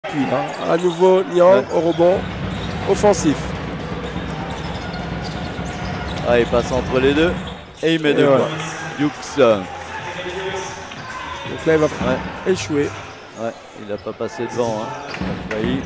Puis, à nouveau, Niang au rebond offensif. Ah, il passe entre les deux et il met deux points. Dukes. Donc là, il va échouer. Ouais, il n'a pas passé devant. Il a failli.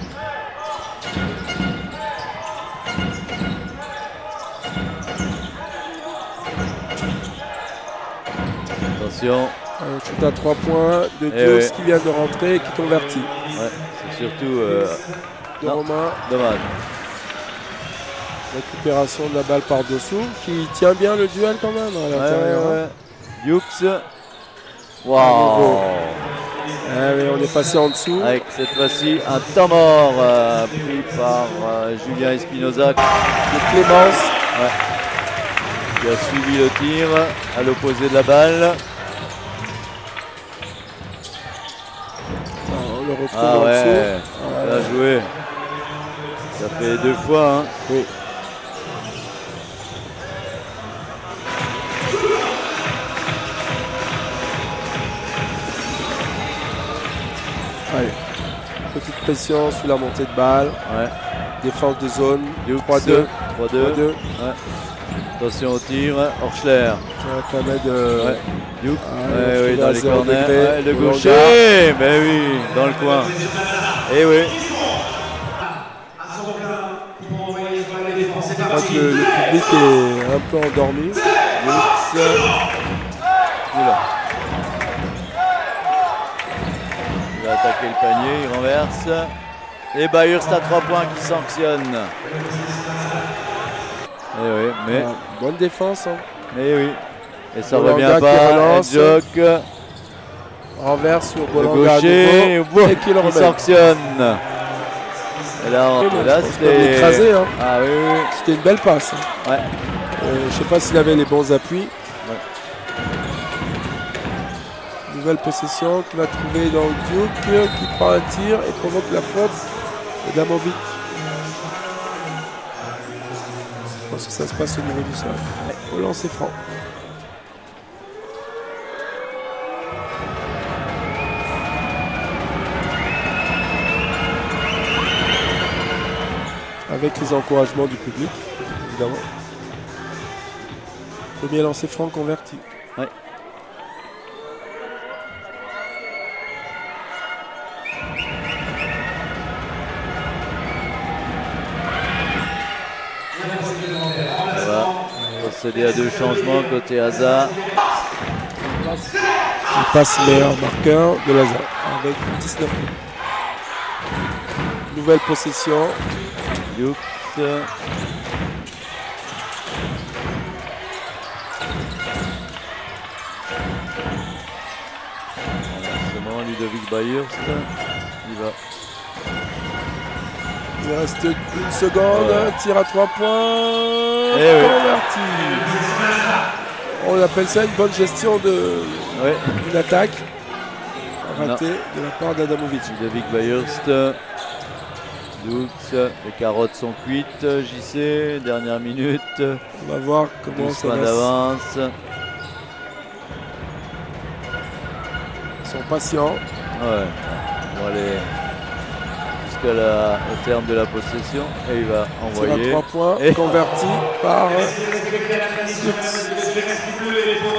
Attention. Un shoot à 3 points de Dukes qui vient de rentrer et qui convertit. Ouais, c'est surtout de Romain. Dommage. Récupération de la balle par dessous qui tient bien le duel quand même à l'intérieur. Dukes. Wow. On est passé en dessous. Avec cette fois-ci un temps mort pris par Julien Espinoza de Clémence. Qui a suivi le tir à l'opposé de la balle. On le retrouve en dessous. Bien joué. Ça fait 2 fois. Oui. Allez. Petite pression sur la montée de balle. Défense de zone. 3-2. 3-2. Attention au tir. Orschler. Ça permet de. Duke. Oui, dans les corners. Le gaucher. Mais oui, dans le coin. Et oui. Je crois que le public est un peu endormi. Il va attaquer le panier, il renverse. Et Bayhurst à 3 points qui sanctionne. Et oui, mais. Bonne défense. Mais oui. Et ça revient pas. Joke. Renverse sur Bolanga gaucher. Et qui sanctionne. Et là c'était écrasé. Ah oui. C'était une belle passe. Ouais. Je sais pas s'il avait les bons appuis. Nouvelle possession qu'il va trouver dans le Duke qui prend un tir et provoque la faute d'Adamovic. Je pense que ça se passe au niveau du sol. Au lancer franc. Avec les encouragements du public, évidemment. Premier lancer franc converti. Ouais. Ça va procéder à 2 changements côté Hazard. Il passe meilleur marqueur de Lazare avec 19 points. Nouvelle possession. Dukes. Ludovic Bayhurst. Il va. Il reste une seconde. Tir à 3 points. Converti. On appelle ça une bonne gestion d'une attaque ratée de la part d'Adamovic. Ludovic Bayhurst. Dukes, les carottes sont cuites, JC, dernière minute. On va voir comment ça va. D'avance. Ils sont patients. Ouais. On va aller jusqu'au terme de la possession et il va envoyer. 3 points, converti par Dukes.